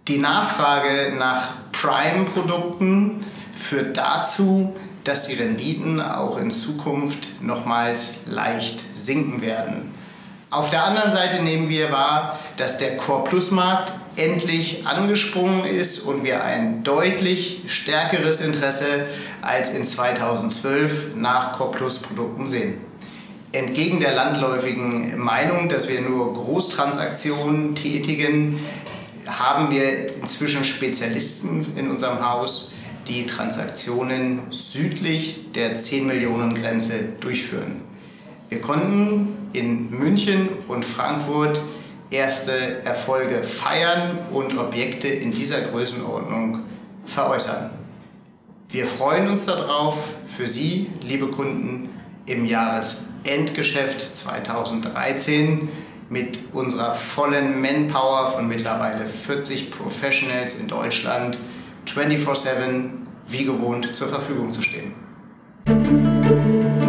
Die Nachfrage nach Prime-Produkten führt dazu, dass die Renditen auch in Zukunft nochmals leicht sinken werden. Auf der anderen Seite nehmen wir wahr, dass der Core-Plus-Markt endlich angesprungen ist und wir ein deutlich stärkeres Interesse als in 2012 nach Core-Plus-Produkten sehen. Entgegen der landläufigen Meinung, dass wir nur Großtransaktionen tätigen, haben wir inzwischen Spezialisten in unserem Haus, die Transaktionen südlich der 10-Millionen-Grenze durchführen. Wir konnten in München und Frankfurt erste Erfolge feiern und Objekte in dieser Größenordnung veräußern. Wir freuen uns darauf, für Sie, liebe Kunden, im Jahresendgeschäft 2013 mit unserer vollen Manpower von mittlerweile 40 Professionals in Deutschland 24/7 wie gewohnt zur Verfügung zu stehen.